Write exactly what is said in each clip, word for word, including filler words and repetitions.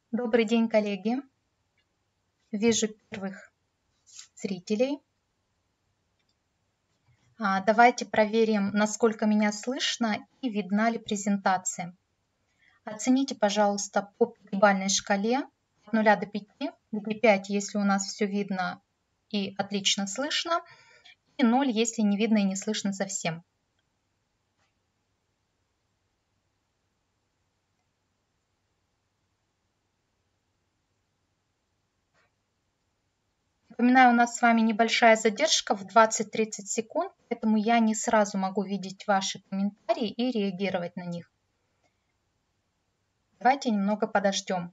Добрый день, коллеги. Вижу первых зрителей. А, Давайте проверим, насколько меня слышно и видна ли презентация. Оцените, пожалуйста, по пятибалльной шкале от нуля до пяти, где пять, если у нас все видно и отлично слышно, и ноль, если не видно и не слышно совсем. Напоминаю, у нас с вами небольшая задержка в двадцать-тридцать секунд, поэтому я не сразу могу видеть ваши комментарии и реагировать на них. Давайте немного подождем.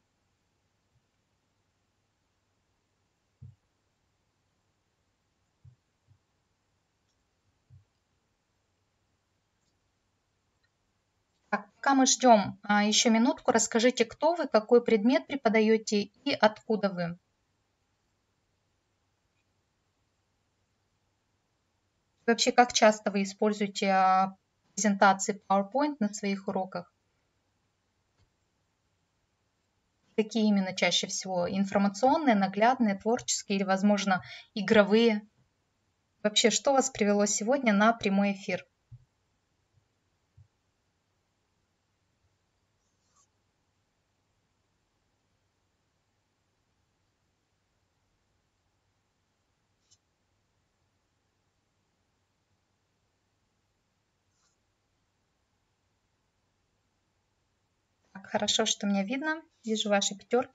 Так, пока мы ждем а, еще минутку, расскажите, кто вы, какой предмет преподаете и откуда вы. Вообще, как часто вы используете а, презентации PowerPoint на своих уроках? Какие именно чаще всего? Информационные, наглядные, творческие или, возможно, игровые? Вообще, что вас привело сегодня на прямой эфир? Так, хорошо, что меня видно. Вижу ваши пятерки.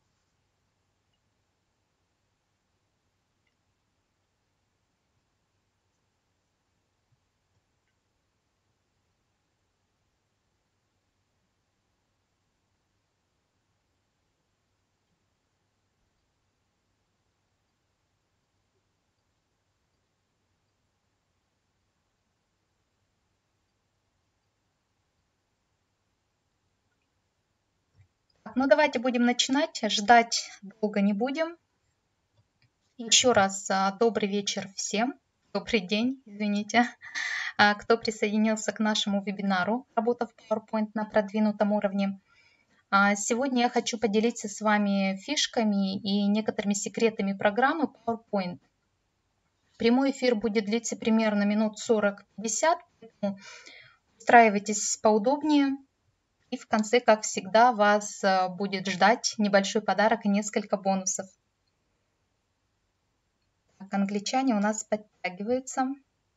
Ну, давайте будем начинать. Ждать долго не будем. Еще раз добрый вечер всем. Добрый день, извините, кто присоединился к нашему вебинару «Работа в PowerPoint на продвинутом уровне». Сегодня я хочу поделиться с вами фишками и некоторыми секретами программы PowerPoint. Прямой эфир будет длиться примерно минут сорок-пятьдесят, поэтому устраивайтесь поудобнее. И в конце, как всегда, вас будет ждать небольшой подарок и несколько бонусов. Так, англичане у нас подтягиваются.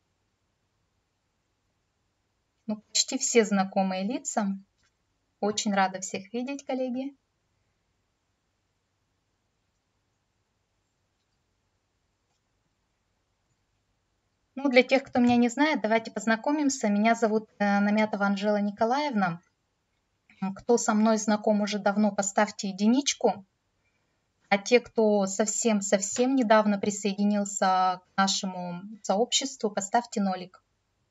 Ну, почти все знакомые лица. Очень рада всех видеть, коллеги. Ну, для тех, кто меня не знает, давайте познакомимся. Меня зовут Намятова Анжела Николаевна. Кто со мной знаком уже давно, поставьте единичку. А те, кто совсем-совсем недавно присоединился к нашему сообществу, поставьте нолик.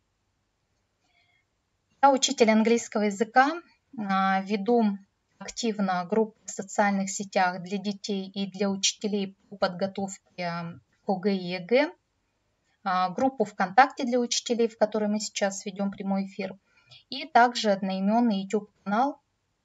Я учитель английского языка, веду активно группы в социальных сетях для детей и для учителей по подготовке к ОГЭ и ЕГЭ, группу ВКонтакте для учителей, в которой мы сейчас ведем прямой эфир, и также одноименный YouTube-канал.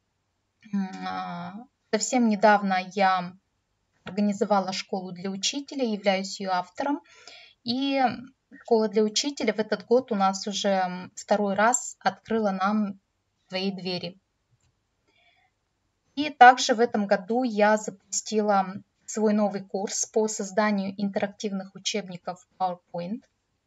Совсем недавно я организовала школу для учителей, являюсь ее автором. И школа для учителей в этот год у нас уже второй раз открыла нам свои двери. И также в этом году я запустила свой новый курс по созданию интерактивных учебников PowerPoint.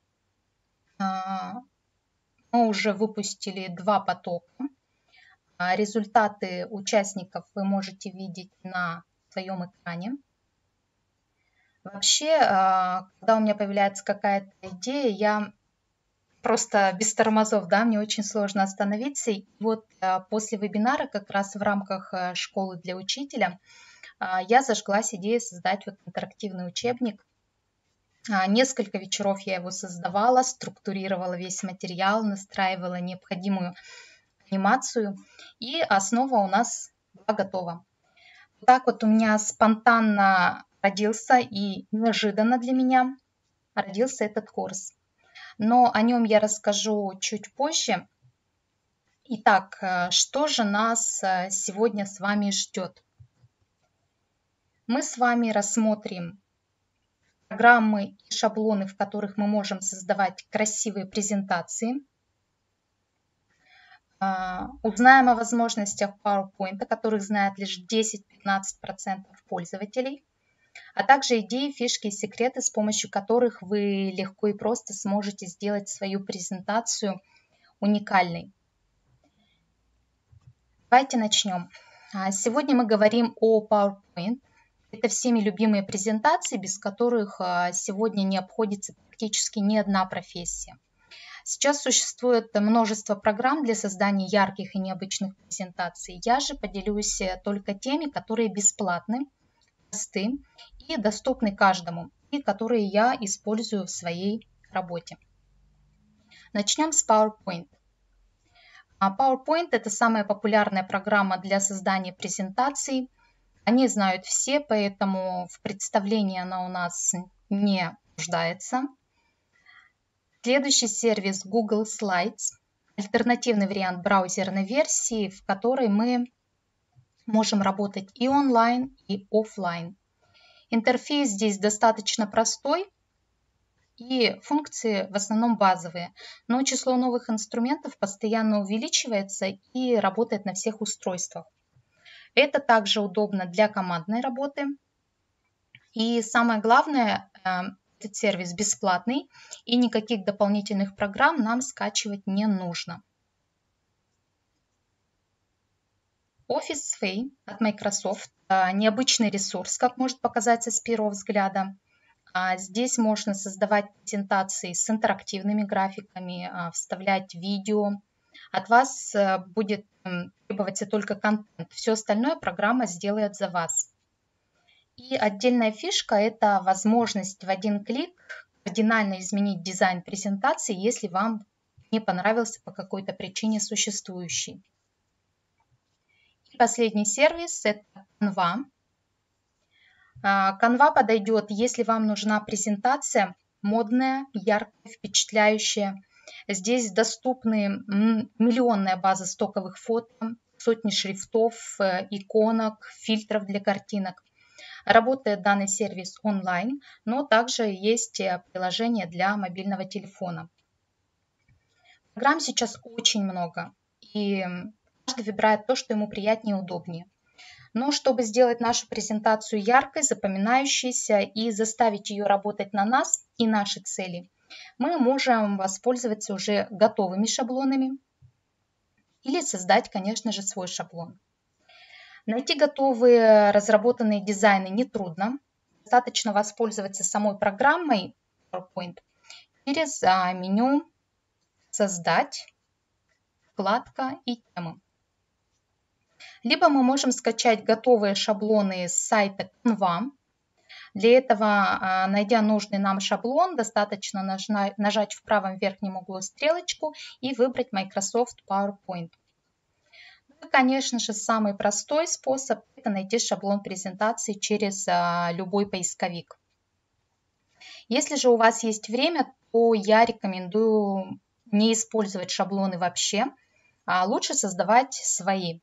Мы уже выпустили два потока. Результаты участников вы можете видеть на своем экране. Вообще, когда у меня появляется какая-то идея, я просто без тормозов, да, мне очень сложно остановиться. И вот после вебинара, как раз в рамках школы для учителя, я зажглась идеей создать вот интерактивный учебник. Несколько вечеров я его создавала, структурировала весь материал, настраивала необходимую анимацию, и основа у нас была готова. Вот так вот у меня спонтанно родился и неожиданно для меня родился этот курс. Но о нем я расскажу чуть позже. Итак, что же нас сегодня с вами ждет? мы с вами рассмотрим программы и шаблоны, в которых мы можем создавать красивые презентации. Узнаем о возможностях PowerPoint, о которых знает лишь десять-пятнадцать процентов пользователей, а также идеи, фишки и секреты, с помощью которых вы легко и просто сможете сделать свою презентацию уникальной. Давайте начнем. Сегодня мы говорим о PowerPoint. Это всеми любимые презентации, без которых сегодня не обходится практически ни одна профессия. Сейчас существует множество программ для создания ярких и необычных презентаций. Я же поделюсь только теми, которые бесплатны, просты и доступны каждому, и которые я использую в своей работе. Начнем с PowerPoint. PowerPoint – это самая популярная программа для создания презентаций. Они знают все, поэтому в представлении она у нас не нуждается. Следующий сервис Google Slides, альтернативный вариант браузерной версии, в которой мы можем работать и онлайн, и офлайн. Интерфейс здесь достаточно простой, и функции в основном базовые, но число новых инструментов постоянно увеличивается и работает на всех устройствах. Это также удобно для командной работы. И самое главное, этот сервис бесплатный, и никаких дополнительных программ нам скачивать не нужно. Office Way от Microsoft – необычный ресурс, как может показаться с первого взгляда. Здесь можно создавать презентации с интерактивными графиками, вставлять видео. От вас будет требоваться только контент. Все остальное программа сделает за вас. И отдельная фишка – это возможность в один клик кардинально изменить дизайн презентации, если вам не понравился по какой-то причине существующий. И последний сервис – это Canva. Canva подойдет, если вам нужна презентация модная, яркая, впечатляющая. Здесь доступны миллионная база стоковых фото, сотни шрифтов, иконок, фильтров для картинок. Работает данный сервис онлайн, но также есть приложение для мобильного телефона. Программ сейчас очень много, и каждый выбирает то, что ему приятнее и удобнее. Но чтобы сделать нашу презентацию яркой, запоминающейся и заставить ее работать на нас и наши цели, мы можем воспользоваться уже готовыми шаблонами или создать, конечно же, свой шаблон. Найти готовые разработанные дизайны нетрудно. Достаточно воспользоваться самой программой PowerPoint через меню «Создать», вкладка и темы. Либо мы можем скачать готовые шаблоны с сайта Canva. Для этого, найдя нужный нам шаблон, достаточно нажать в правом верхнем углу стрелочку и выбрать Microsoft PowerPoint. И, конечно же, самый простой способ – это найти шаблон презентации через любой поисковик. Если же у вас есть время, то я рекомендую не использовать шаблоны вообще, а лучше создавать свои.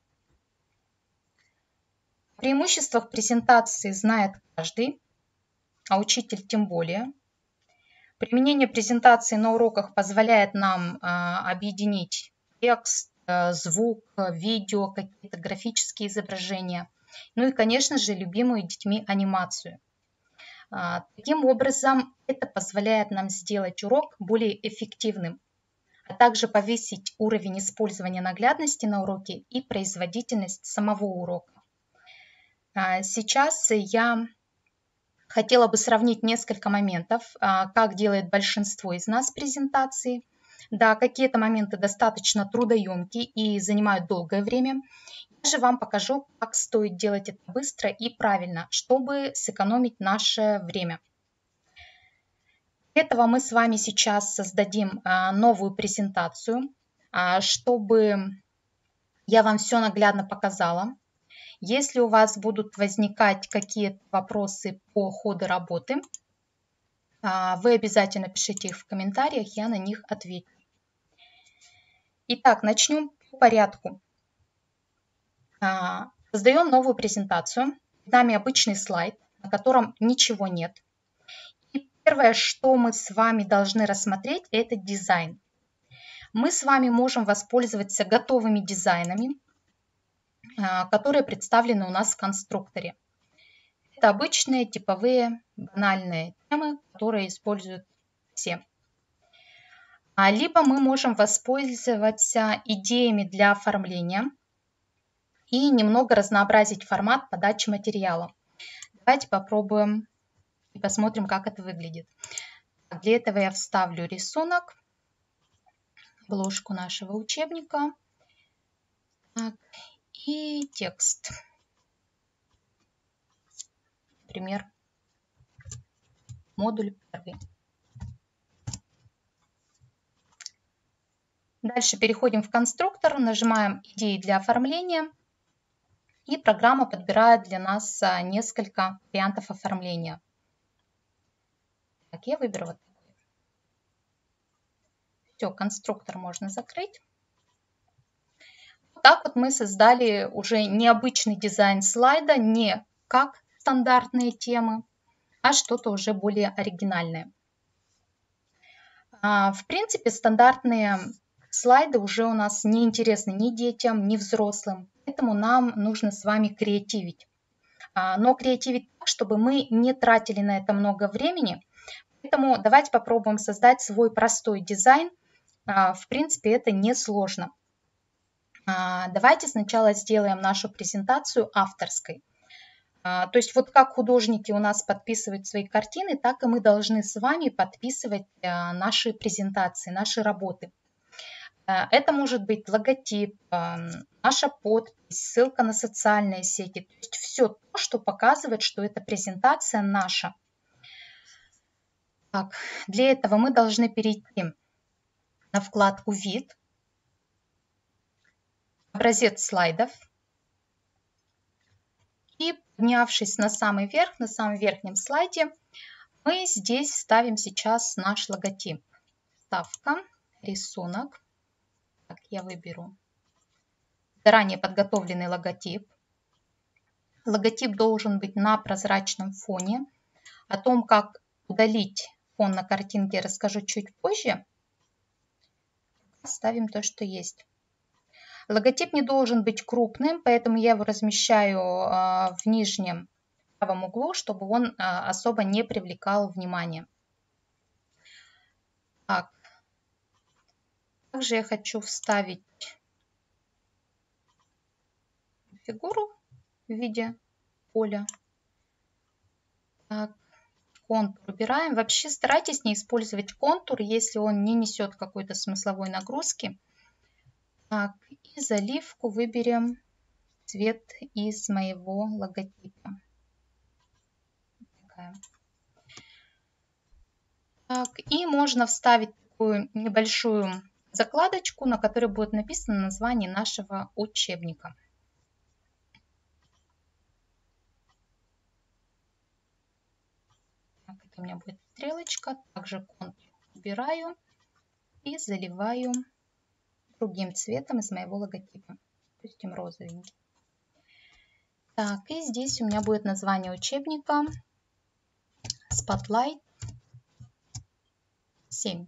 О преимуществах презентации знает каждый, а учитель тем более. Применение презентации на уроках позволяет нам а, объединить текст, а, звук, видео, какие-то графические изображения, ну и, конечно же, любимую детьми анимацию. А, таким образом, это позволяет нам сделать урок более эффективным, а также повысить уровень использования наглядности на уроке и производительность самого урока. Сейчас я хотела бы сравнить несколько моментов, как делает большинство из нас презентации. Да, какие-то моменты достаточно трудоемкие и занимают долгое время. Я же вам покажу, как стоит делать это быстро и правильно, чтобы сэкономить наше время. Для этого мы с вами сейчас создадим новую презентацию, чтобы я вам все наглядно показала. Если у вас будут возникать какие-то вопросы по ходу работы, вы обязательно пишите их в комментариях, я на них отвечу. Итак, начнем по порядку. Создаем новую презентацию. перед нами обычный слайд, на котором ничего нет. И первое, что мы с вами должны рассмотреть, это дизайн. Мы с вами можем воспользоваться готовыми дизайнами, которые представлены у нас в конструкторе. Это обычные, типовые, банальные темы, которые используют все. Либо мы можем воспользоваться идеями для оформления и немного разнообразить формат подачи материала. Давайте попробуем и посмотрим, как это выглядит. Для этого я вставлю рисунок, обложку нашего учебника так, и текст. Например, модуль первый. Дальше переходим в конструктор, нажимаем «Идеи для оформления», и программа подбирает для нас несколько вариантов оформления. Так, я выберу вот такой. Все, конструктор можно закрыть. Вот так вот мы создали уже необычный дизайн слайда, не как стандартные темы, а что-то уже более оригинальное. В принципе, стандартные слайды уже у нас не интересны ни детям, ни взрослым, поэтому нам нужно с вами креативить. Но креативить так, чтобы мы не тратили на это много времени. Поэтому давайте попробуем создать свой простой дизайн. В принципе, это несложно. Давайте сначала сделаем нашу презентацию авторской. То есть вот как художники у нас подписывают свои картины, так и мы должны с вами подписывать наши презентации, наши работы. Это может быть логотип, наша подпись, ссылка на социальные сети. То есть все то, что показывает, что эта презентация наша. Так, для этого мы должны перейти на вкладку «Вид», «Образец слайдов». И поднявшись на самый верх, на самом верхнем слайде, мы здесь ставим сейчас наш логотип. Вставка, рисунок. Так, я выберу заранее подготовленный логотип. Логотип должен быть на прозрачном фоне. О том, как удалить фон на картинке, я расскажу чуть позже. Ставим то, что есть. Логотип не должен быть крупным, поэтому я его размещаю в нижнем правом углу, чтобы он особо не привлекал внимание. Так. Также я хочу вставить фигуру в виде поля. Так, контур убираем. Вообще старайтесь не использовать контур, если он не несет какой-то смысловой нагрузки. Так, и заливку выберем цвет из моего логотипа. Такая. Так, и можно вставить такую небольшую закладочку, на которой будет написано название нашего учебника. Так, это у меня будет стрелочка. Также контур убираю и заливаю другим цветом из моего логотипа. Допустим, розовенький. Так, и здесь у меня будет название учебника Spotlight семь.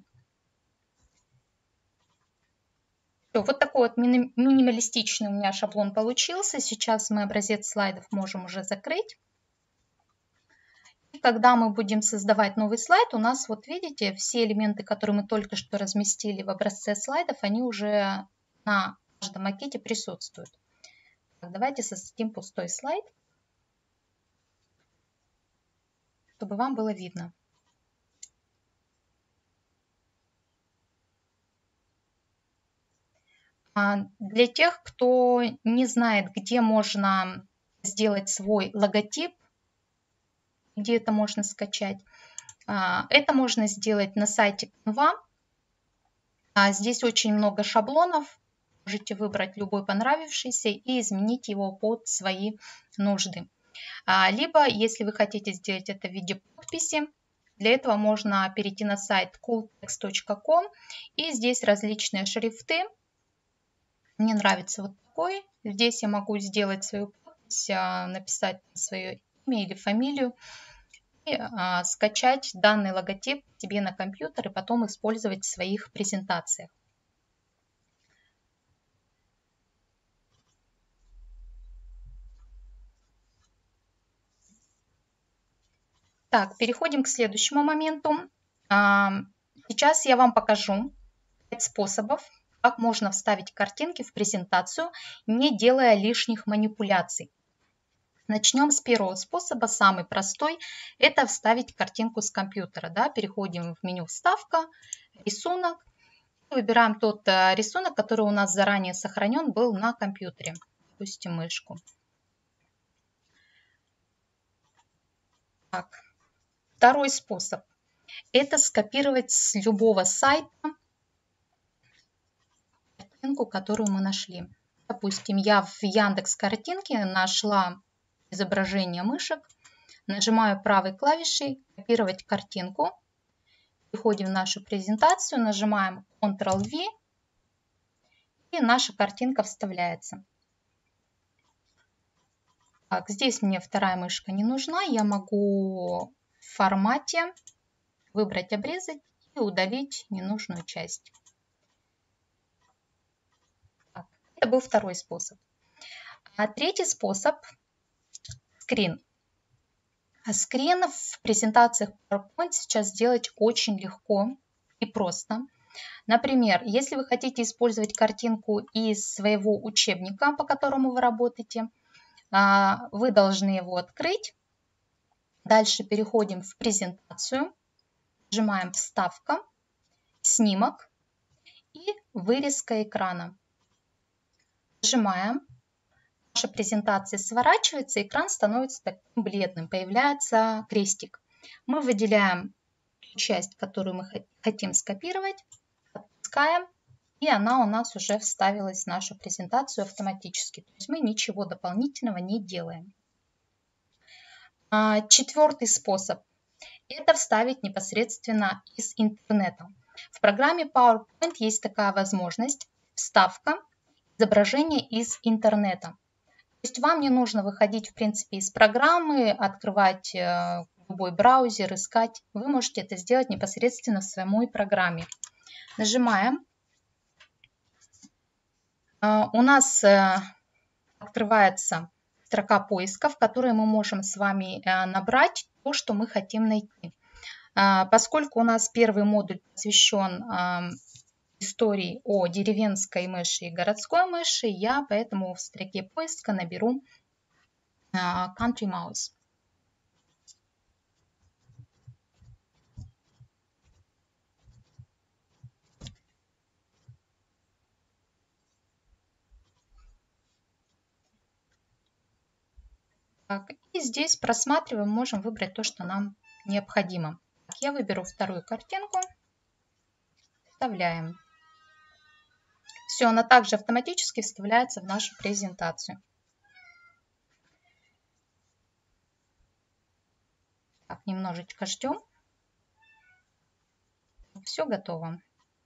Вот такой вот мини минималистичный у меня шаблон получился. Сейчас мы образец слайдов можем уже закрыть. И когда мы будем создавать новый слайд, у нас, вот видите, все элементы, которые мы только что разместили в образце слайдов, они уже на каждом макете присутствуют. Так, давайте создадим пустой слайд, чтобы вам было видно. Для тех, кто не знает, где можно сделать свой логотип, где это можно скачать, это можно сделать на сайте Canva. Здесь очень много шаблонов. Можете выбрать любой понравившийся и изменить его под свои нужды. Либо, если вы хотите сделать это в виде подписи, для этого можно перейти на сайт cooltext точка ком, и здесь различные шрифты. Мне нравится вот такой. Здесь я могу сделать свою подпись. написать свое имя или фамилию и а, скачать данный логотип себе на компьютер и потом использовать в своих презентациях. Так, переходим к следующему моменту. Сейчас я вам покажу пять способов, как можно вставить картинки в презентацию, не делая лишних манипуляций. Начнем с первого способа, самый простой, это вставить картинку с компьютера. Да? Переходим в меню «Вставка», «Рисунок». Выбираем тот рисунок, который у нас заранее сохранен был на компьютере. Допустим, мышку. Так. Второй способ – это скопировать с любого сайта картинку, которую мы нашли. Допустим, я в Яндекс.Картинке нашла изображение мышек, нажимаю правой клавишей «Копировать картинку», переходим в нашу презентацию, нажимаем контрол ви, и наша картинка вставляется. Так, здесь мне вторая мышка не нужна, я могу в формате выбрать «Обрезать» и удалить ненужную часть. Так, это был второй способ. А третий способ – скрин. А скрин в презентациях PowerPoint сейчас сделать очень легко и просто. Например, если вы хотите использовать картинку из своего учебника, по которому вы работаете, вы должны его открыть. Дальше переходим в презентацию, нажимаем «Вставка», «Снимок» и «Вырезка экрана». Нажимаем, наша презентация сворачивается, экран становится таким бледным, появляется крестик. Мы выделяем часть, которую мы хотим скопировать, отпускаем, и она у нас уже вставилась в нашу презентацию автоматически. То есть мы ничего дополнительного не делаем. Четвертый способ – это вставить непосредственно из интернета. В программе PowerPoint есть такая возможность – вставка изображения из интернета. То есть вам не нужно выходить, в принципе, из программы, открывать любой браузер, искать. Вы можете это сделать непосредственно в самой программе. Нажимаем. У нас открывается строка поиска, в которой мы можем с вами набрать то, что мы хотим найти. Поскольку у нас первый модуль посвящен истории о деревенской мыши и городской мыши, я поэтому в строке поиска наберу Country Mouse. Так, и здесь просматриваем, можем выбрать то, что нам необходимо. Я выберу вторую картинку, вставляем. Все, она также автоматически вставляется в нашу презентацию. Так, немножечко ждем. Все готово.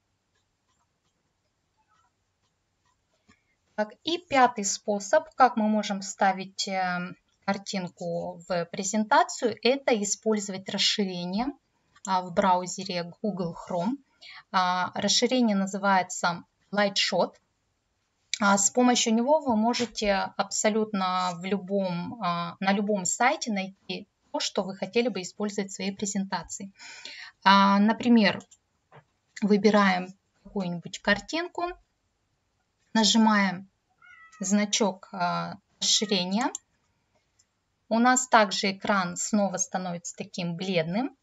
Так, и пятый способ, как мы можем вставить картинку в презентацию, это использовать расширение в браузере Google Chrome. Расширение называется Lightshot. С помощью него вы можете абсолютно в любом, на любом сайте найти то, что вы хотели бы использовать в своей презентации. Например, выбираем какую-нибудь картинку, нажимаем значок расширения. У нас также экран снова становится таким бледным.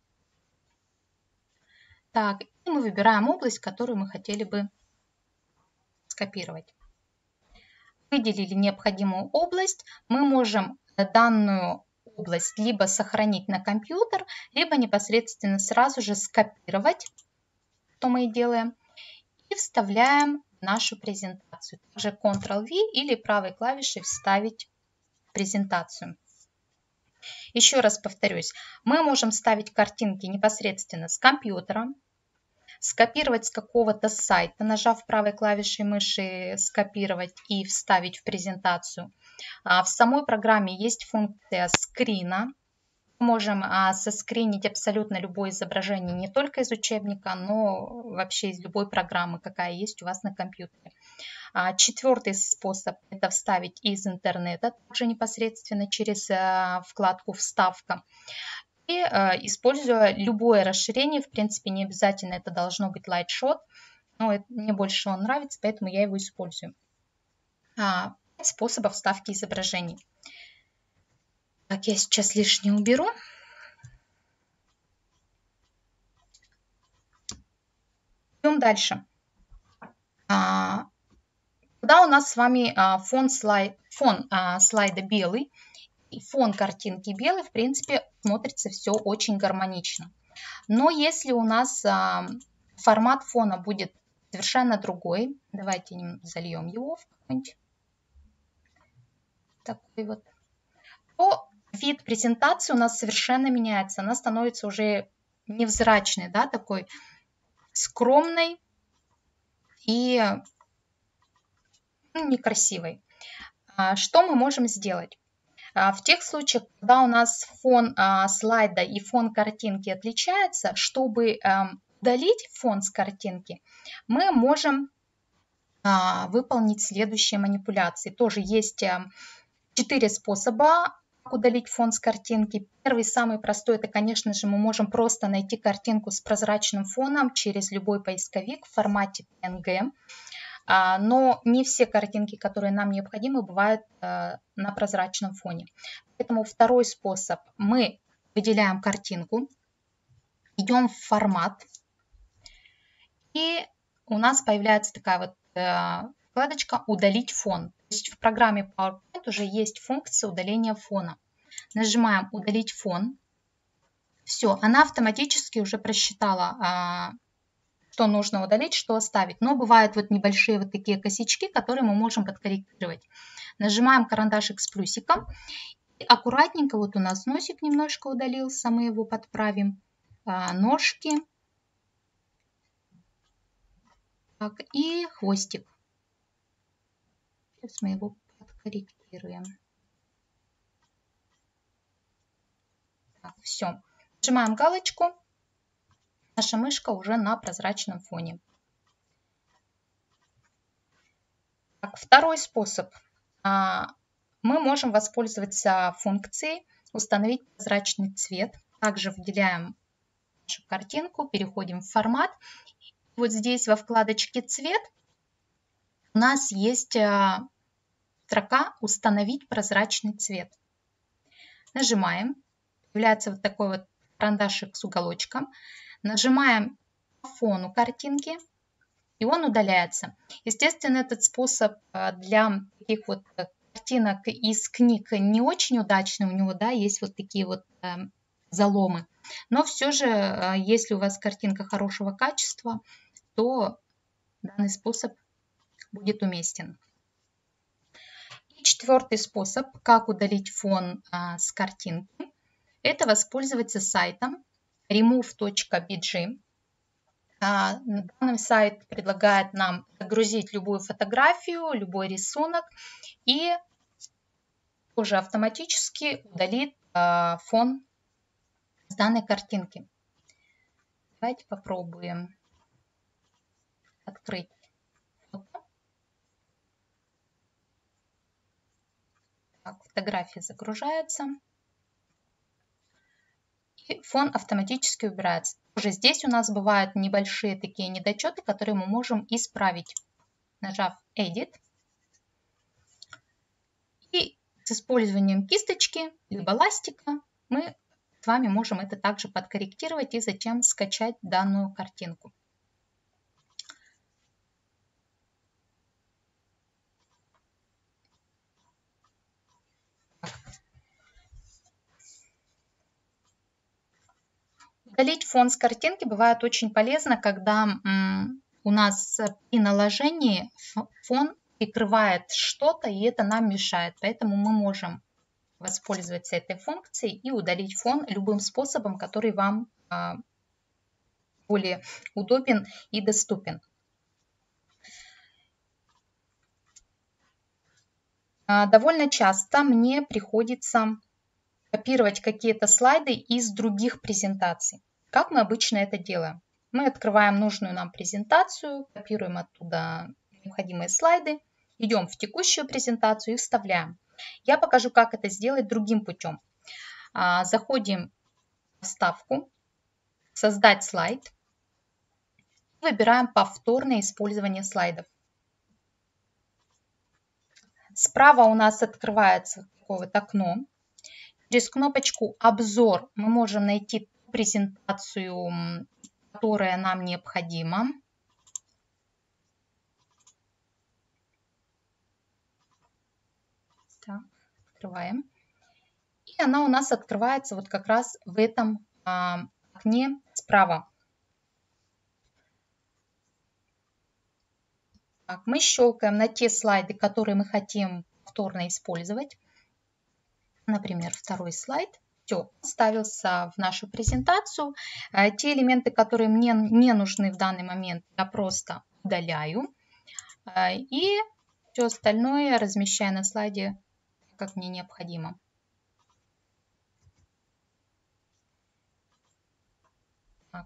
Так, и мы выбираем область, которую мы хотели бы скопировать. Выделили необходимую область. Мы можем данную область либо сохранить на компьютер, либо непосредственно сразу же скопировать, что мы и делаем, и вставляем в нашу презентацию. Также контрол ви или правой клавишей вставить презентацию. Еще раз повторюсь, мы можем ставить картинки непосредственно с компьютера, скопировать с какого-то сайта, нажав правой клавишей мыши «Скопировать» и вставить в презентацию. А, в самой программе есть функция скрина. Мы можем а, соскринить абсолютно любое изображение не только из учебника, но вообще из любой программы, какая есть у вас на компьютере. А, четвертый способ – это вставить из интернета, также непосредственно через а, вкладку «Вставка». И а, используя любое расширение, в принципе, не обязательно это должно быть Lightshot, но это, мне больше он нравится, поэтому я его использую. А, пять способов вставки изображений. Так, я сейчас лишнее уберу. Идем дальше. А, когда у нас с вами а, фон, слайд, фон а, слайда белый, и фон картинки белый, в принципе, смотрится все очень гармонично. Но если у нас а, формат фона будет совершенно другой, давайте зальем его в какой-нибудь такой вот, то вид презентации у нас совершенно меняется. Она становится уже невзрачной, да, такой скромной и ну, некрасивой. А, что мы можем сделать? В тех случаях, когда у нас фон а, слайда и фон картинки отличается, чтобы а, удалить фон с картинки, мы можем а, выполнить следующие манипуляции. Тоже есть четыре способа, как удалить фон с картинки. Первый, самый простой, это, конечно же, мы можем просто найти картинку с прозрачным фоном через любой поисковик в формате пи эн джи. Но не все картинки, которые нам необходимы, бывают на прозрачном фоне. Поэтому второй способ. Мы выделяем картинку, идем в формат, и у нас появляется такая вот вкладочка «Удалить фон». То есть в программе PowerPoint уже есть функция удаления фона. Нажимаем «Удалить фон». Все, она автоматически уже просчитала, что нужно удалить, что оставить. Но бывают вот небольшие вот такие косячки, которые мы можем подкорректировать. Нажимаем карандашик с плюсиком. И аккуратненько, вот у нас носик немножко удалился, мы его подправим. Ножки. Так, и хвостик. Сейчас мы его подкорректируем. Так, все. Нажимаем галочку. Наша мышка уже на прозрачном фоне. Так, второй способ. Мы можем воспользоваться функцией «Установить прозрачный цвет». Также выделяем нашу картинку, переходим в формат. Вот здесь во вкладочке «Цвет» у нас есть строка «Установить прозрачный цвет». Нажимаем. Появляется вот такой вот карандашик с уголочком. Нажимаем по фону картинки, и он удаляется. Естественно, этот способ для таких вот картинок из книг не очень удачный. У него, да, есть вот такие вот заломы. Но все же, если у вас картинка хорошего качества, то данный способ будет уместен. И четвертый способ, как удалить фон с картинки, это воспользоваться сайтом remove точка би джи. Данный сайт предлагает нам загрузить любую фотографию, любой рисунок и уже автоматически удалит фон с данной картинки. Давайте попробуем открыть фото. Так, фотография загружается. И фон автоматически убирается. Уже здесь у нас бывают небольшие такие недочеты, которые мы можем исправить, нажав Edit. И с использованием кисточки либо ластика мы с вами можем это также подкорректировать и затем скачать данную картинку. Удалить фон с картинки бывает очень полезно, когда у нас при наложении фон прикрывает что-то, и это нам мешает. Поэтому мы можем воспользоваться этой функцией и удалить фон любым способом, который вам более удобен и доступен. Довольно часто мне приходится копировать какие-то слайды из других презентаций. Как мы обычно это делаем? Мы открываем нужную нам презентацию, копируем оттуда необходимые слайды, идем в текущую презентацию и вставляем. Я покажу, как это сделать другим путем. Заходим в вставку, создать слайд, выбираем повторное использование слайдов. Справа у нас открывается такое вот окно. Через кнопочку «Обзор» мы можем найти презентацию, которая нам необходима. Так, открываем. И она у нас открывается вот как раз в этом а, окне справа. Так, мы щелкаем на те слайды, которые мы хотим повторно использовать. Например, второй слайд. Все, вставился в нашу презентацию. Те элементы, которые мне не нужны в данный момент, я просто удаляю. И все остальное размещаю на слайде, как мне необходимо. Так.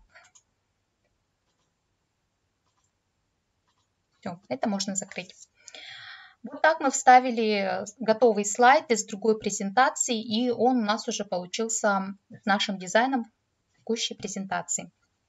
Все, это можно закрыть. Вот так мы вставили готовый слайд из другой презентации, и он у нас уже получился с нашим дизайном в текущей презентации.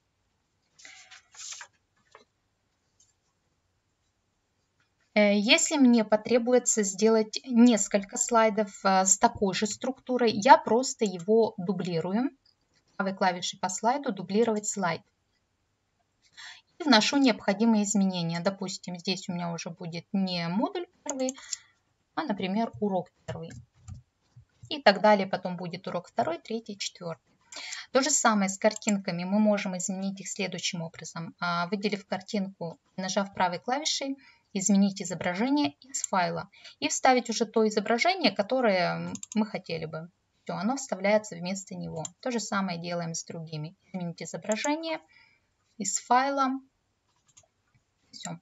Если мне потребуется сделать несколько слайдов с такой же структурой, я просто его дублирую. Правой клавишей по слайду «Дублировать слайд». И вношу необходимые изменения. Допустим, здесь у меня уже будет не модуль первый, а, например, урок первый. И так далее. Потом будет урок второй, третий, четвертый. То же самое с картинками. Мы можем изменить их следующим образом. Выделив картинку, нажав правой клавишей, изменить изображение из файла и вставить уже то изображение, которое мы хотели бы. Все, оно вставляется вместо него. То же самое делаем с другими. Изменить изображение из файла. Все.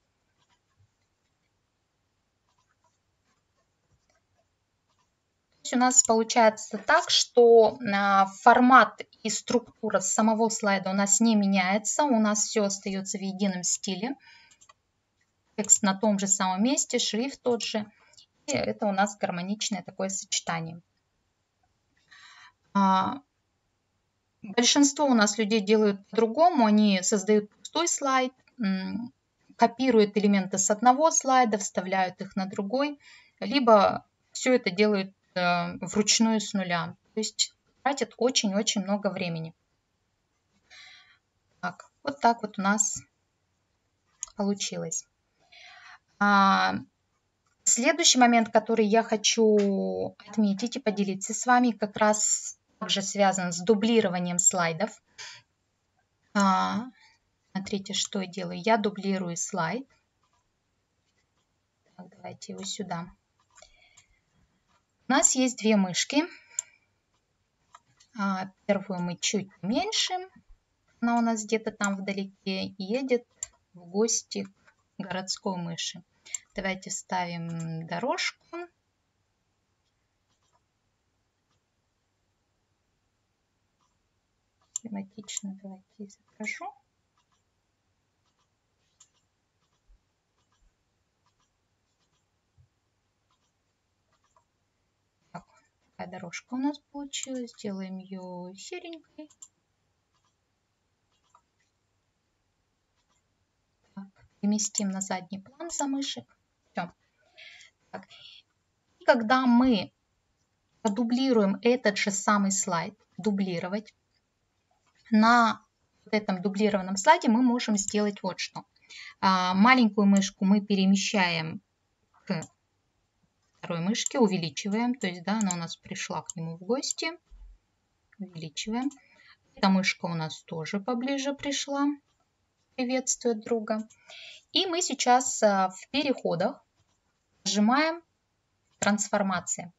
У нас получается так, что формат и структура самого слайда у нас не меняется. У нас все остается в едином стиле. Текст на том же самом месте, шрифт тот же. И это у нас гармоничное такое сочетание. Большинство у нас людей делают по-другому. Они создают пустой слайд, копируют элементы с одного слайда, вставляют их на другой, либо все это делают вручную с нуля. То есть тратит очень-очень много времени. Так, вот так вот у нас получилось. А, следующий момент, который я хочу отметить и поделиться с вами, как раз также связан с дублированием слайдов. А, смотрите, что я делаю. Я дублирую слайд. Так, давайте его сюда. У нас есть две мышки. Первую мы чуть уменьшим. Она у нас где-то там вдалеке едет в гости к городской мыши. Давайте ставим дорожку. Схематично давайте изображу. Дорожка у нас получилась. Сделаем ее серенькой. Так, переместим на задний план за мышек. Все. Так. И когда мы продублируем этот же самый слайд, дублировать, на вот этом дублированном слайде мы можем сделать вот что. А, маленькую мышку мы перемещаем к второй мышке, увеличиваем, то есть, да, она у нас пришла к нему в гости, увеличиваем. Эта мышка у нас тоже поближе пришла, приветствует друга. И мы сейчас в переходах нажимаем трансформация.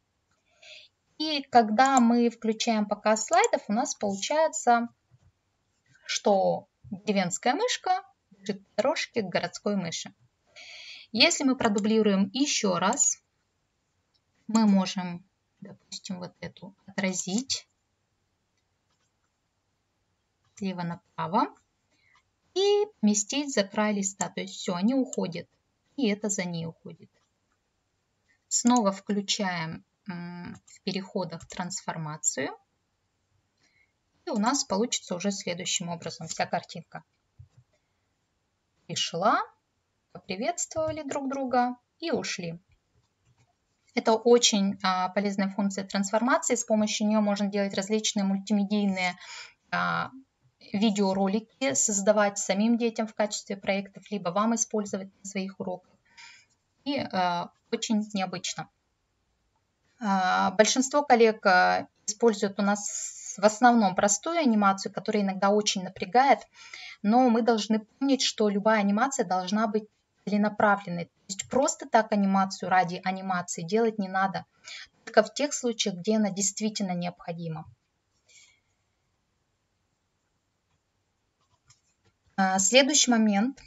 И когда мы включаем показ слайдов, у нас получается, что деревенская мышка бежит по дорожке к городской мыши. Если мы продублируем еще раз, мы можем, допустим, вот эту отразить слева направо и поместить за край листа. То есть все, они уходят, и это за ней уходит. Снова включаем в переходах трансформацию. И у нас получится уже следующим образом вся картинка. Пришла, поприветствовали друг друга и ушли. Это очень а, полезная функция трансформации. С помощью нее можно делать различные мультимедийные а, видеоролики, создавать самим детям в качестве проектов, либо вам использовать на своих уроках. И а, очень необычно. А, большинство коллег а, используют у нас в основном простую анимацию, которая иногда очень напрягает, но мы должны помнить, что любая анимация должна быть целенаправленной. То есть просто так анимацию ради анимации делать не надо, только в тех случаях, где она действительно необходима. Следующий момент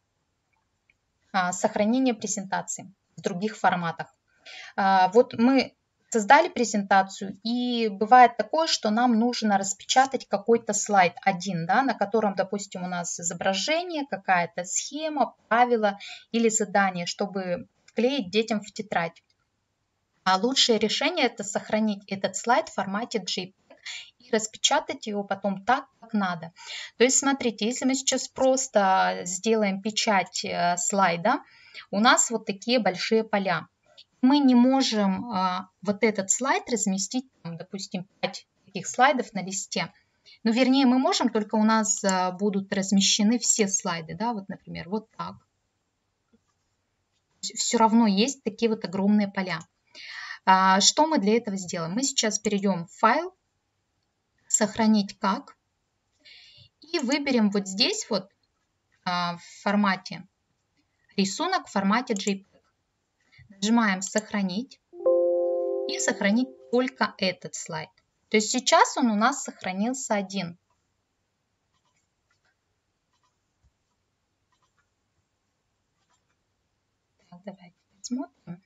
– сохранение презентации в других форматах. Вот мы создали презентацию, и бывает такое, что нам нужно распечатать какой-то слайд один, да, на котором, допустим, у нас изображение, какая-то схема, правила или задание, чтобы вклеить детям в тетрадь. А лучшее решение – это сохранить этот слайд в формате джей пег и распечатать его потом так, как надо. То есть, смотрите, если мы сейчас просто сделаем печать слайда, у нас вот такие большие поля. Мы не можем а, вот этот слайд разместить, там, допустим, пять таких слайдов на листе. Ну, вернее, мы можем, только у нас а, будут размещены все слайды, да, вот, например, вот так. Все равно есть такие вот огромные поля. А, что мы для этого сделаем? Мы сейчас перейдем в файл, сохранить как, и выберем вот здесь вот а, в формате рисунок в формате джей пег. Нажимаем «Сохранить» и сохранить только этот слайд. То есть сейчас он у нас сохранился один. Так, давайте посмотрим.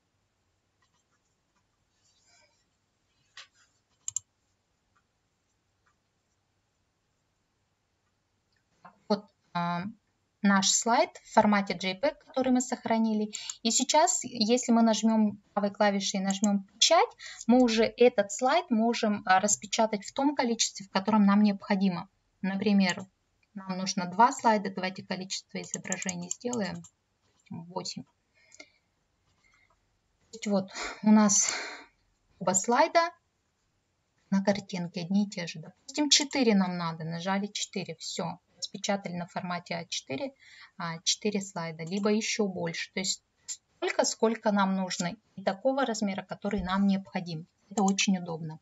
Вот а, наш слайд в формате джей пег, который мы сохранили. И сейчас, если мы нажмем правой клавишей и нажмем «Печать», мы уже этот слайд можем распечатать в том количестве, в котором нам необходимо. Например, нам нужно два слайда, давайте количество изображений сделаем, восемь. Вот у нас оба слайда на картинке одни и те же. Допустим, четыре нам надо, нажали четыре, все. Распечатали на формате а четыре, четыре слайда, либо еще больше. То есть столько, сколько нам нужно, и такого размера, который нам необходим. Это очень удобно.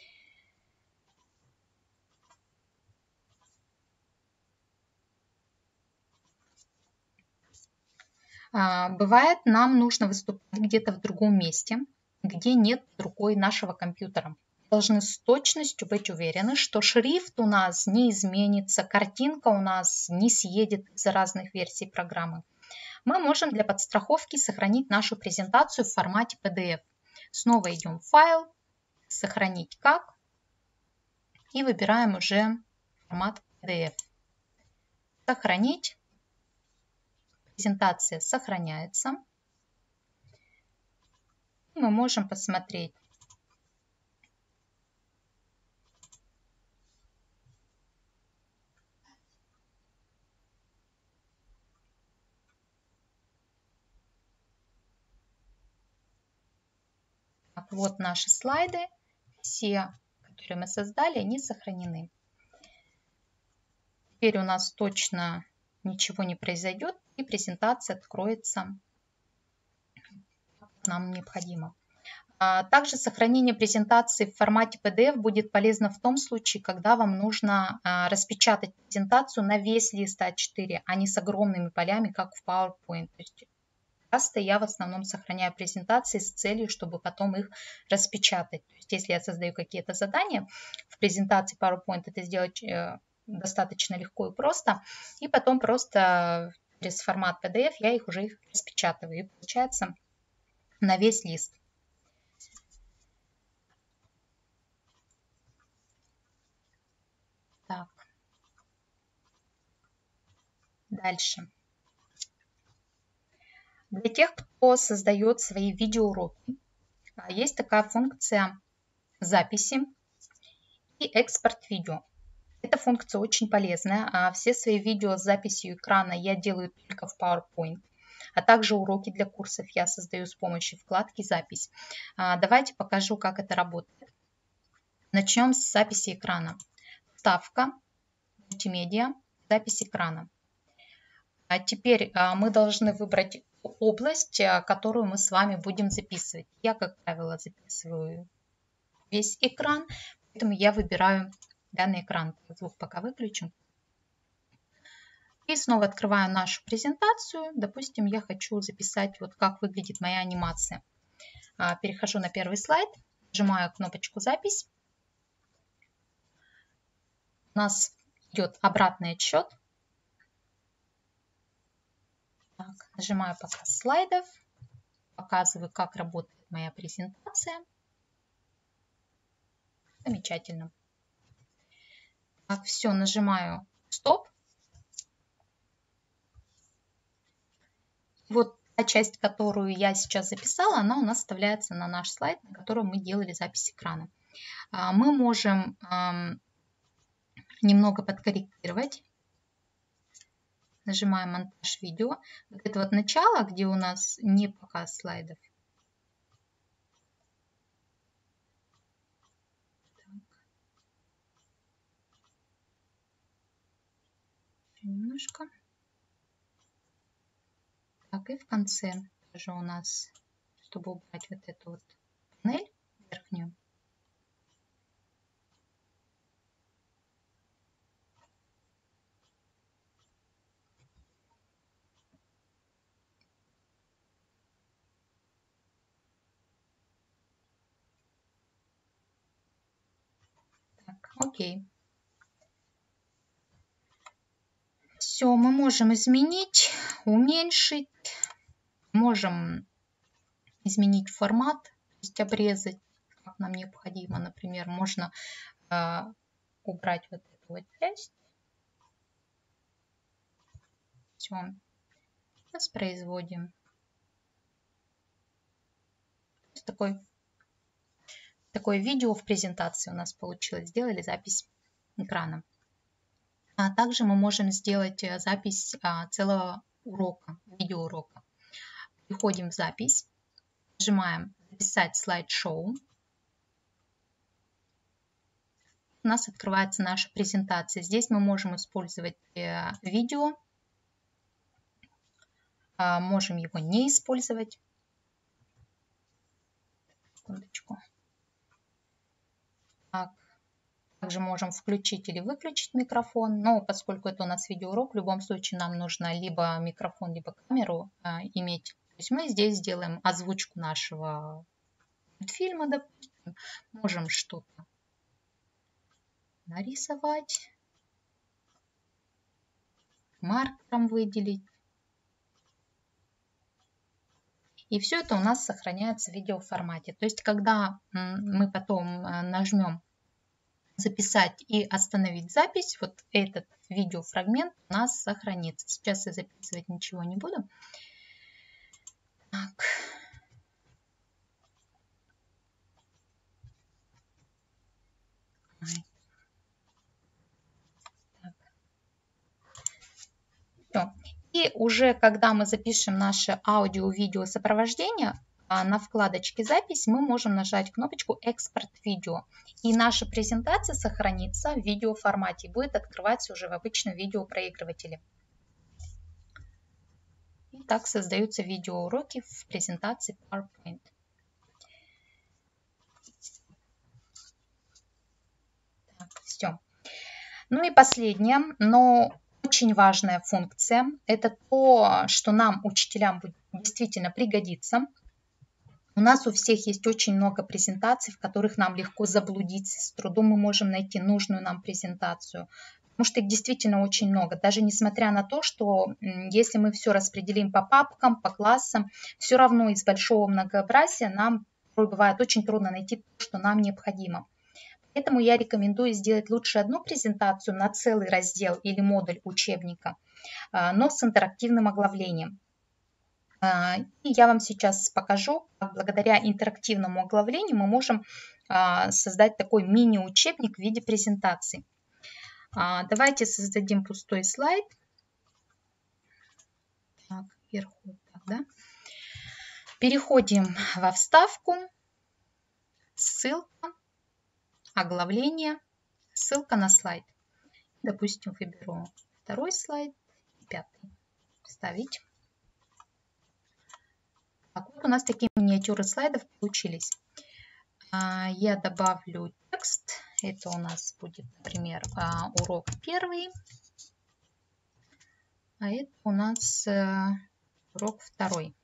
Бывает, нам нужно выступать где-то в другом месте, где нет под рукой нашего компьютера. Должны с точностью быть уверены, что шрифт у нас не изменится, картинка у нас не съедет из-за разных версий программы. Мы можем для подстраховки сохранить нашу презентацию в формате пи ди эф. Снова идем в файл, сохранить как, и выбираем уже формат пи ди эф. Сохранить. Презентация сохраняется. Мы можем посмотреть. Вот наши слайды, все, которые мы создали, они сохранены. Теперь у нас точно ничего не произойдет, и презентация откроется, как нам необходимо. Также сохранение презентации в формате пи ди эф будет полезно в том случае, когда вам нужно распечатать презентацию на весь лист а четыре, а не с огромными полями, как в PowerPoint. То есть часто я в основном сохраняю презентации с целью, чтобы потом их распечатать. То есть если я создаю какие-то задания в презентации PowerPoint, это сделать достаточно легко и просто. И потом просто через формат пи ди эф я их уже их распечатываю. И получается на весь лист. Дальше. Для тех, кто создает свои видеоуроки, есть такая функция записи и экспорт видео. Эта функция очень полезная. А все свои видео с записью экрана я делаю только в PowerPoint. А также уроки для курсов я создаю с помощью вкладки «Запись». Давайте покажу, как это работает. Начнем с записи экрана. Вставка, мультимедиа, запись экрана. А теперь мы должны выбрать область, которую мы с вами будем записывать. Я, как правило, записываю весь экран, поэтому я выбираю данный экран. Звук пока выключу. И снова открываю нашу презентацию. Допустим, я хочу записать, вот как выглядит моя анимация. Перехожу на первый слайд, нажимаю кнопочку «Запись». У нас идет обратный отсчет. Так, нажимаю показ слайдов, показываю, как работает моя презентация. Замечательно. Так, все, нажимаю «Стоп». Вот та часть, которую я сейчас записала, она у нас вставляется на наш слайд, на котором мы делали запись экрана. Мы можем немного подкорректировать. Нажимаем «Монтаж видео». Вот это вот начало, где у нас не показ слайдов. Так. Немножко. Так, и в конце тоже у нас, чтобы убрать вот эту вот панель верхнюю. Так, окей. Все, мы можем изменить, уменьшить, можем изменить формат, то есть обрезать, как нам необходимо. Например, можно э, убрать вот эту вот часть. Все, воспроизводим. Такой, такое видео в презентации у нас получилось. Сделали запись экрана. А также мы можем сделать запись а, целого урока, видеоурока. Переходим в запись, нажимаем «Записать слайд-шоу». У нас открывается наша презентация. Здесь мы можем использовать э, видео, а, можем его не использовать. Секундочку. Так. Также можем включить или выключить микрофон, но поскольку это у нас видеоурок, в любом случае нам нужно либо микрофон, либо камеру а, иметь. То есть мы здесь сделаем озвучку нашего мультфильма, допустим, можем что-то нарисовать, маркером выделить. И все это у нас сохраняется в видеоформате. То есть когда мы потом нажмем записать и остановить запись, вот этот видеофрагмент у нас сохранится. Сейчас я записывать ничего не буду. Так. Так. И уже когда мы запишем наше аудио-видео сопровождение, на вкладочке «Запись» мы можем нажать кнопочку «Экспорт видео». И наша презентация сохранится в видеоформате и будет открываться уже в обычном видеопроигрывателе. И так создаются видеоуроки в презентации PowerPoint. Так, все. Ну и последняя, но очень важная функция. Это то, что нам, учителям, будет действительно пригодиться. У нас у всех есть очень много презентаций, в которых нам легко заблудиться. С трудом мы можем найти нужную нам презентацию. Потому что их действительно очень много. Даже несмотря на то, что если мы все распределим по папкам, по классам, все равно из большого многообразия нам бывает очень трудно найти то, что нам необходимо. Поэтому я рекомендую сделать лучше одну презентацию на целый раздел или модуль учебника, но с интерактивным оглавлением. И я вам сейчас покажу, как благодаря интерактивному оглавлению мы можем создать такой мини-учебник в виде презентации. Давайте создадим пустой слайд. Так, вверху, так, да? Переходим во вставку, ссылка, оглавление, ссылка на слайд. Допустим, выберу второй слайд, пятый. Вставить. Так, вот у нас такие миниатюры слайдов получились. Я добавлю текст. Это у нас будет, например, урок первый. А это у нас урок второй.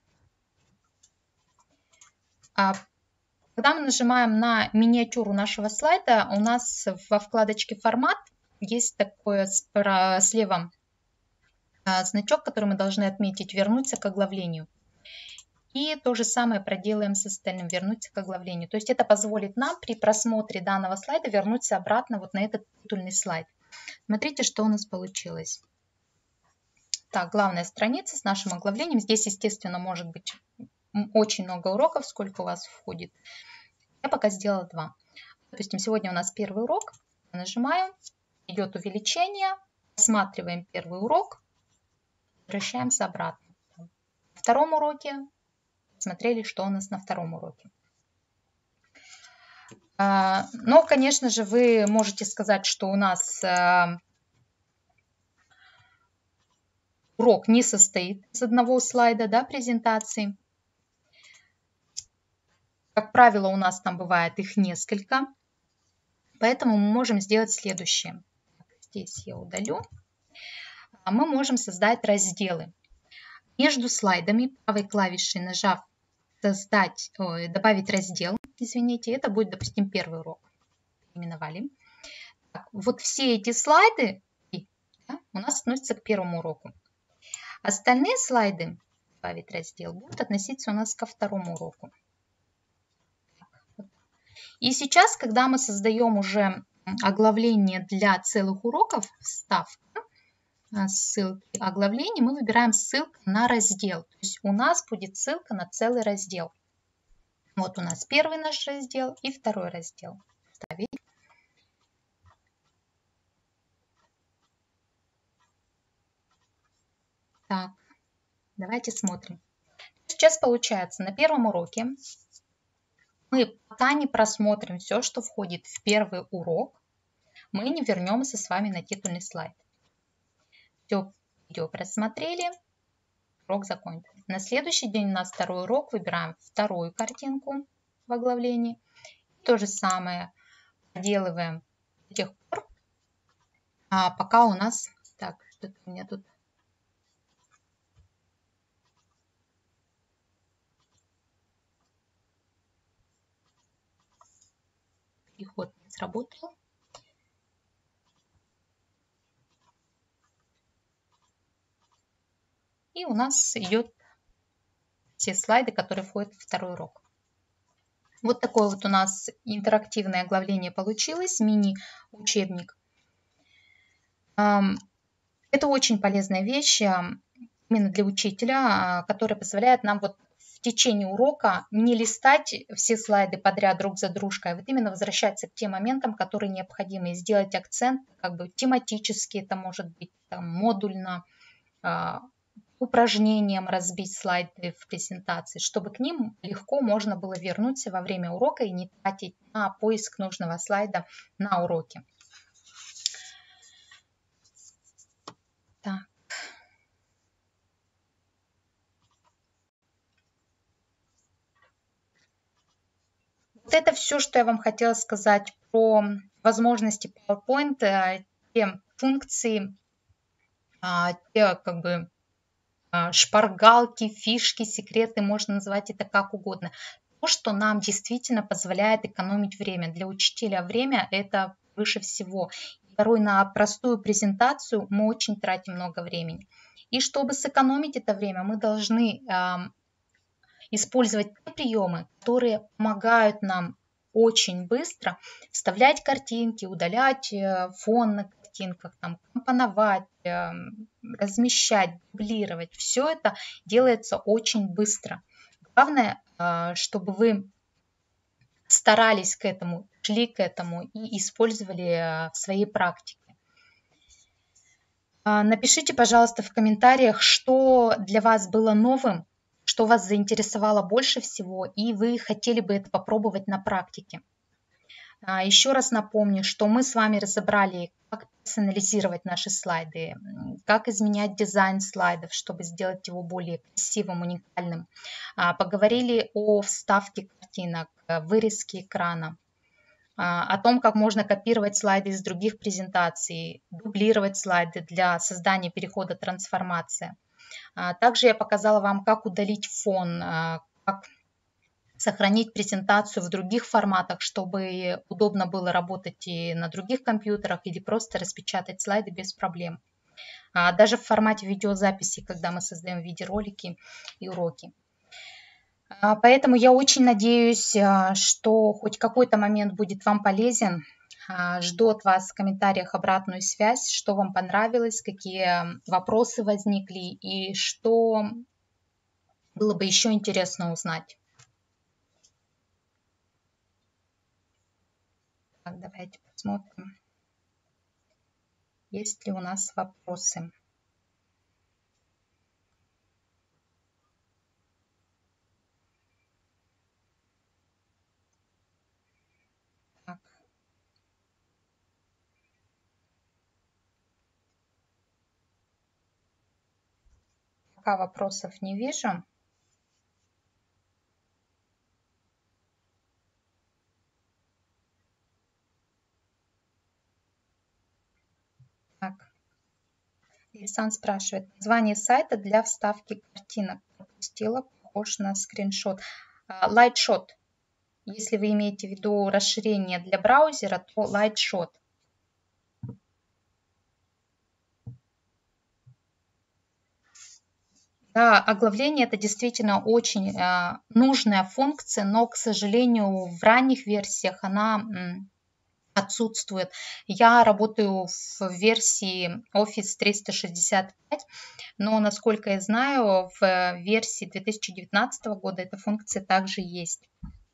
Когда мы нажимаем на миниатюру нашего слайда, у нас во вкладочке «Формат» есть такой слева значок, который мы должны отметить «Вернуться к оглавлению». И то же самое проделаем с остальным, вернуться к оглавлению. То есть это позволит нам при просмотре данного слайда вернуться обратно вот на этот титульный слайд. Смотрите, что у нас получилось. Так, главная страница с нашим оглавлением. Здесь, естественно, может быть очень много уроков, сколько у вас входит. Я пока сделала два. Допустим, сегодня у нас первый урок. Нажимаем, идет увеличение, осматриваем первый урок, возвращаемся обратно. На втором уроке смотрели, что у нас на втором уроке. Но, конечно же, вы можете сказать, что у нас урок не состоит из одного слайда, да, презентации. Как правило, у нас там бывает их несколько. Поэтому мы можем сделать следующее. Здесь я удалю. Мы можем создать разделы. Между слайдами правой клавишей нажав создать, ой, добавить раздел, извините, это будет, допустим, первый урок. Переименовали. Так, вот все эти слайды, да, у нас относятся к первому уроку. Остальные слайды, добавить раздел, будут относиться у нас ко второму уроку. И сейчас, когда мы создаем уже оглавление для целых уроков, вставка, ссылки, оглавление, мы выбираем ссылку на раздел. То есть у нас будет ссылка на целый раздел. Вот у нас первый наш раздел и второй раздел. Вставить. Так, давайте смотрим. Сейчас получается, на первом уроке мы пока не просмотрим все, что входит в первый урок, мы не вернемся с вами на титульный слайд. Все видео просмотрели, урок закончен. На следующий день у нас второй урок, выбираем вторую картинку в оглавлении. То же самое проделываем до тех пор, а пока у нас... Так, что-то у меня тут... Переход не сработал. И у нас идет все слайды, которые входят в второй урок. Вот такое вот у нас интерактивное оглавление получилось, мини-учебник. Это очень полезная вещь именно для учителя, которая позволяет нам вот в течение урока не листать все слайды подряд друг за дружкой, а вот именно возвращаться к тем моментам, которые необходимы, и сделать акцент как бы тематически, это может быть там, модульно, упражнением разбить слайды в презентации, чтобы к ним легко можно было вернуться во время урока и не тратить на поиск нужного слайда на уроке. Так. Вот это все, что я вам хотела сказать про возможности PowerPoint, те функции, те как бы шпаргалки, фишки, секреты, можно назвать это как угодно. То, что нам действительно позволяет экономить время. Для учителя время – это выше всего. Порой на простую презентацию мы очень тратим много времени. И чтобы сэкономить это время, мы должны э, использовать те приемы, которые помогают нам очень быстро вставлять картинки, удалять э, фон на картинках, там, компоновать, э, размещать, дублировать. Все это делается очень быстро. Главное, чтобы вы старались к этому, шли к этому и использовали в своей практике. Напишите, пожалуйста, в комментариях, что для вас было новым, что вас заинтересовало больше всего, и вы хотели бы это попробовать на практике. Еще раз напомню, что мы с вами разобрали, как персонализировать наши слайды, как изменять дизайн слайдов, чтобы сделать его более красивым, уникальным. Поговорили о вставке картинок, вырезке экрана, о том, как можно копировать слайды из других презентаций, дублировать слайды для создания перехода трансформации. Также я показала вам, как удалить фон, как сохранить презентацию в других форматах, чтобы удобно было работать и на других компьютерах, или просто распечатать слайды без проблем. Даже в формате видеозаписи, когда мы создаем видеоролики и уроки. Поэтому я очень надеюсь, что хоть какой-то момент будет вам полезен. Жду от вас в комментариях обратную связь, что вам понравилось, какие вопросы возникли и что было бы еще интересно узнать. Так, давайте посмотрим, есть ли у нас вопросы. Так. Пока вопросов не вижу. Так. Исан спрашивает, название сайта для вставки картинок. Пропустила, похож на скриншот. Lightshot. Если вы имеете в виду расширение для браузера, то Lightshot. Да, оглавление это действительно очень э, нужная функция, но, к сожалению, в ранних версиях она м, отсутствует. Я работаю в версии Office триста шестьдесят пять, но, насколько я знаю, в версии две тысячи девятнадцатого года эта функция также есть.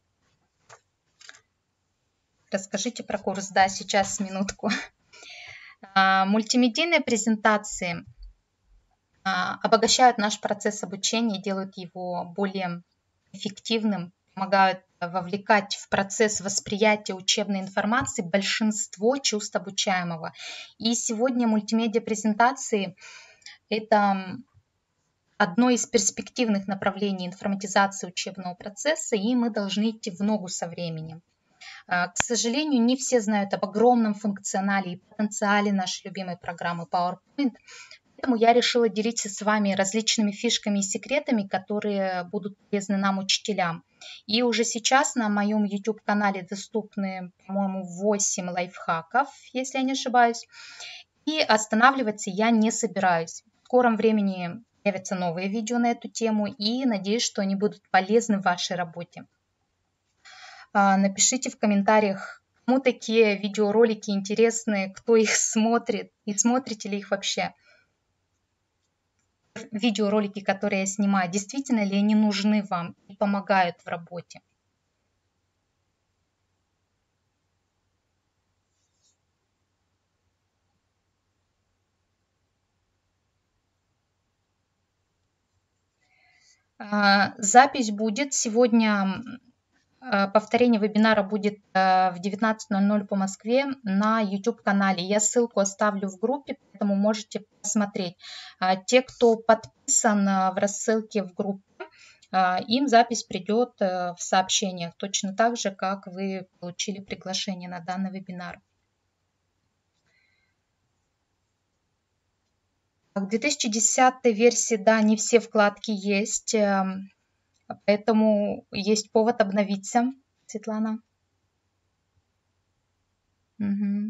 Расскажите про курс. Да, сейчас, минутку. Мультимедийные презентации обогащают наш процесс обучения, делают его более эффективным, помогают вовлекать в процесс восприятия учебной информации большинство чувств обучаемого. И сегодня мультимедиа-презентации – это одно из перспективных направлений информатизации учебного процесса, и мы должны идти в ногу со временем. К сожалению, не все знают об огромном функционале и потенциале нашей любимой программы PowerPoint, поэтому я решила делиться с вами различными фишками и секретами, которые будут полезны нам, учителям. И уже сейчас на моем YouTube-канале доступны, по-моему, восемь лайфхаков, если я не ошибаюсь. И останавливаться я не собираюсь. В скором времени появятся новые видео на эту тему, и надеюсь, что они будут полезны в вашей работе. Напишите в комментариях, кому такие видеоролики интересны, кто их смотрит и смотрите ли их вообще. Видеоролики, которые я снимаю, действительно ли они нужны вам и помогают в работе. Запись будет сегодня. Повторение вебинара будет в девятнадцать ноль ноль по Москве на YouTube-канале. Я ссылку оставлю в группе, поэтому можете посмотреть. Те, кто подписан в рассылке в группе, им запись придет в сообщениях, точно так же, как вы получили приглашение на данный вебинар. В две тысячи десятой версии, да, не все вкладки есть. Поэтому есть повод обновиться, Светлана. Угу.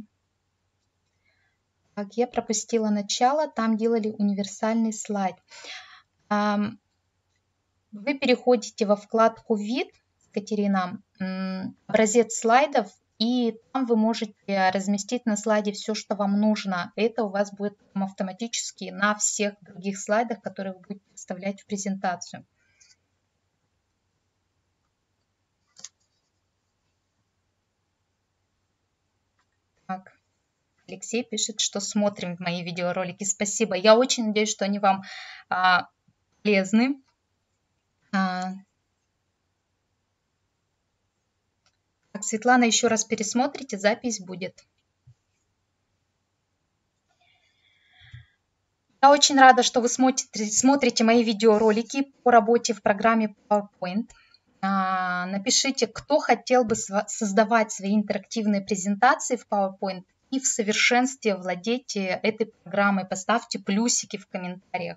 Так, я пропустила начало, там делали универсальный слайд. Вы переходите во вкладку «Вид», Катерина, образец слайдов, И там вы можете разместить на слайде все, что вам нужно. Это у вас будет автоматически на всех других слайдах, которые вы будете вставлять в презентацию. Так. Алексей пишет, что смотрим мои видеоролики. Спасибо. Я очень надеюсь, что они вам а, полезны. А, так, Светлана, еще раз пересмотрите, запись будет. Я очень рада, что вы смотрите, смотрите мои видеоролики по работе в программе PowerPoint. А, напишите, кто хотел бы создавать свои интерактивные презентации в PowerPoint и в совершенстве владеть этой программой. Поставьте плюсики в комментариях.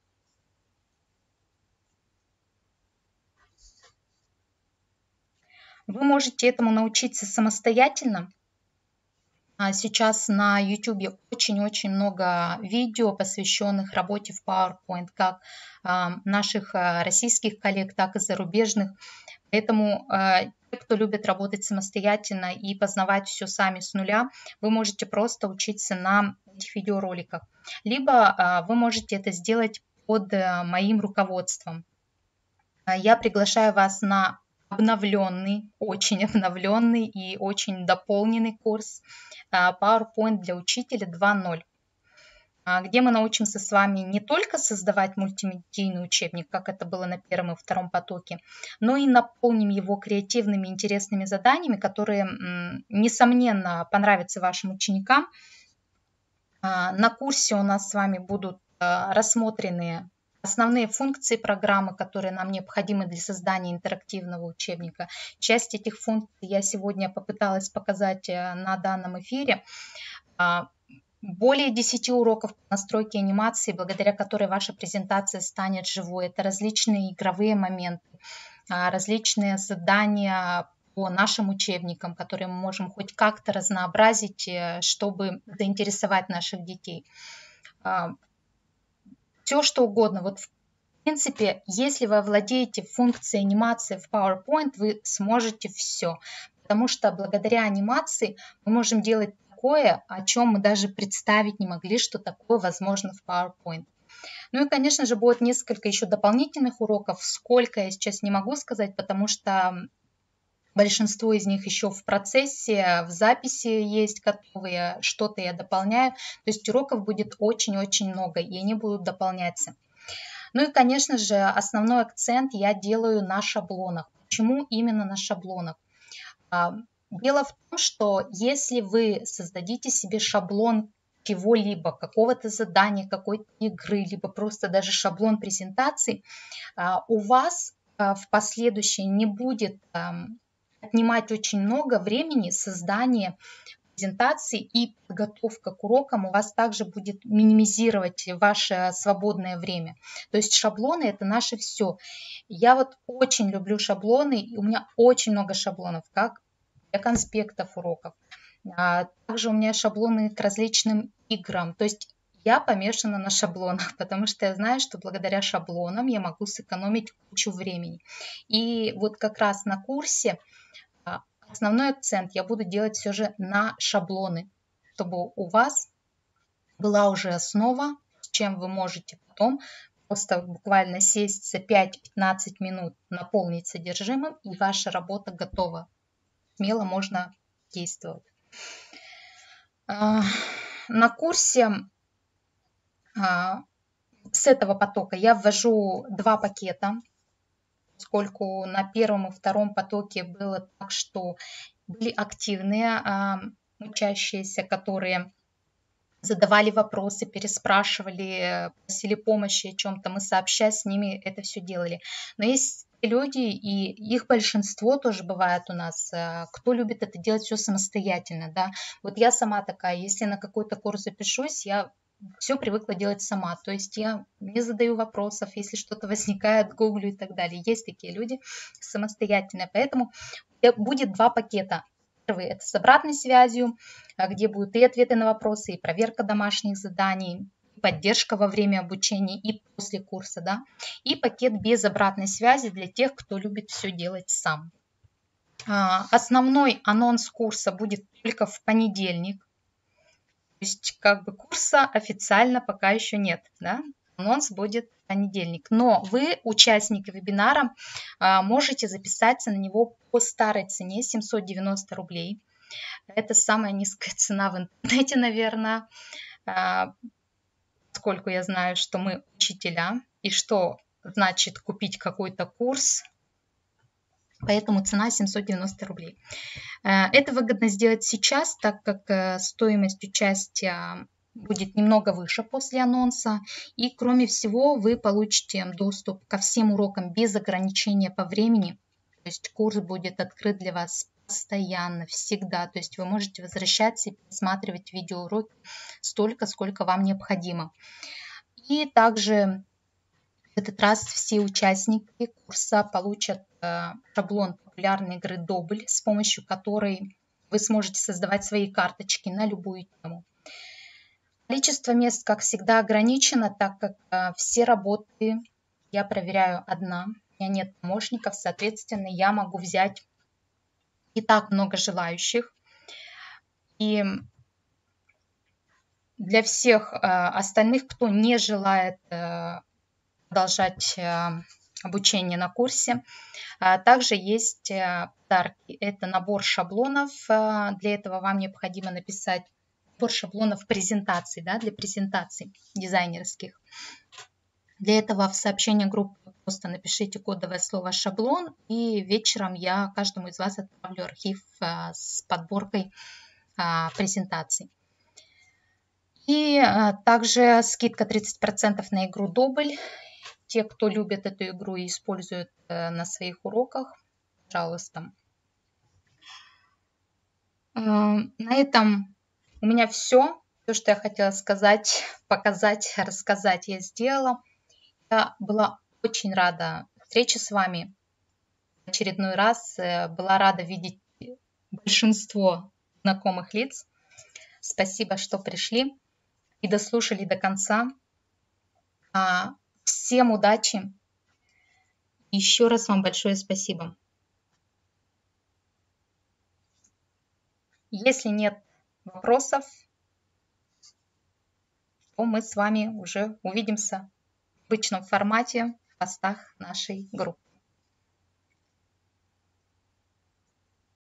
Вы можете этому научиться самостоятельно. Сейчас на YouTube очень-очень много видео, посвященных работе в PowerPoint, как наших российских коллег, так и зарубежных. Поэтому те, кто любит работать самостоятельно и познавать все сами с нуля, вы можете просто учиться на этих видеороликах. Либо вы можете это сделать под моим руководством. Я приглашаю вас на обновленный, очень обновленный и очень дополненный курс PowerPoint для учителя два ноль, где мы научимся с вами не только создавать мультимедийный учебник, как это было на первом и втором потоке, но и наполним его креативными, интересными заданиями, которые, несомненно, понравятся вашим ученикам. На курсе у нас с вами будут рассмотрены основные функции программы, которые нам необходимы для создания интерактивного учебника. Часть этих функций я сегодня попыталась показать на данном эфире. Более десяти уроков по настройке анимации, благодаря которой ваша презентация станет живой. Это различные игровые моменты, различные задания по нашим учебникам, которые мы можем хоть как-то разнообразить, чтобы заинтересовать наших детей. Все что угодно. Вот в принципе, если вы овладеете функцией анимации в PowerPoint, вы сможете все. Потому что благодаря анимации мы можем делать такое, о чем мы даже представить не могли, что такое возможно в PowerPoint. Ну и, конечно же, будет несколько еще дополнительных уроков. Сколько я сейчас не могу сказать, потому что большинство из них еще в процессе, в записи есть готовые, что-то я дополняю. То есть уроков будет очень-очень много, и они будут дополняться. Ну и, конечно же, основной акцент я делаю на шаблонах. Почему именно на шаблонах? Дело в том, что если вы создадите себе шаблон чего-либо, какого-то задания, какой-то игры, либо просто даже шаблон презентации, у вас в последующем не будет отнимать очень много времени создание презентации, и подготовка к урокам у вас также будет минимизировать ваше свободное время. То есть шаблоны – это наше все. Я вот очень люблю шаблоны, и у меня очень много шаблонов, как для конспектов уроков. Также у меня шаблоны к различным играм. То есть я помешана на шаблонах, потому что я знаю, что благодаря шаблонам я могу сэкономить кучу времени. И вот как раз на курсе основной акцент я буду делать все же на шаблоны, чтобы у вас была уже основа, с чем вы можете потом просто буквально сесть за пять-пятнадцать минут, наполнить содержимым, и ваша работа готова. Смело можно действовать. На курсе с этого потока я ввожу два пакета, поскольку на первом и втором потоке было так, что были активные учащиеся, которые задавали вопросы, переспрашивали, просили помощи о чем-то, мы сообща с ними это все делали. Но есть люди, и их большинство тоже бывает у нас, кто любит это делать все самостоятельно, да. Вот я сама такая, если на какой-то курс запишусь, я все привыкла делать сама, то есть я не задаю вопросов, если что-то возникает, гуглю и так далее. Есть такие люди самостоятельные, поэтому будет два пакета. Первый – это с обратной связью, где будут и ответы на вопросы, и проверка домашних заданий, поддержка во время обучения и после курса, да, и пакет без обратной связи для тех, кто любит все делать сам. Основной анонс курса будет только в понедельник. То есть как бы курса официально пока еще нет, да? Анонс будет в понедельник. Но вы, участники вебинара, можете записаться на него по старой цене семьсот девяносто рублей. Это самая низкая цена в интернете, наверное, поскольку я знаю, что мы учителя, и что значит купить какой-то курс. Поэтому цена семьсот девяносто рублей. Это выгодно сделать сейчас, так как стоимость участия будет немного выше после анонса. И кроме всего вы получите доступ ко всем урокам без ограничения по времени. То есть курс будет открыт для вас постоянно, всегда. То есть вы можете возвращаться и пересматривать видеоуроки столько, сколько вам необходимо. И также в этот раз все участники курса получат э, шаблон популярной игры Добль, с помощью которой вы сможете создавать свои карточки на любую тему. Количество мест, как всегда, ограничено, так как э, все работы я проверяю одна. У меня нет помощников, соответственно, я могу взять не так много желающих. И для всех э, остальных, кто не желает э, продолжать э, обучение на курсе, э, также есть э, подарки. Это набор шаблонов. Э, для этого вам необходимо написать набор шаблонов презентаций, да, для презентаций дизайнерских. Для этого в сообщении группы просто напишите кодовое слово «шаблон», и вечером я каждому из вас отправлю архив э, с подборкой э, презентаций. И э, также скидка тридцать процентов на игру Добль. Те, кто любит эту игру и использует э, на своих уроках, пожалуйста. Э, на этом у меня все. Все, что я хотела сказать, показать, рассказать, я сделала. Я была очень рада встрече с вами в очередной раз. Была рада видеть большинство знакомых лиц. Спасибо, что пришли и дослушали до конца. Всем удачи. Еще раз вам большое спасибо. Если нет вопросов, то мы с вами уже увидимся в обычном формате в постах нашей группы.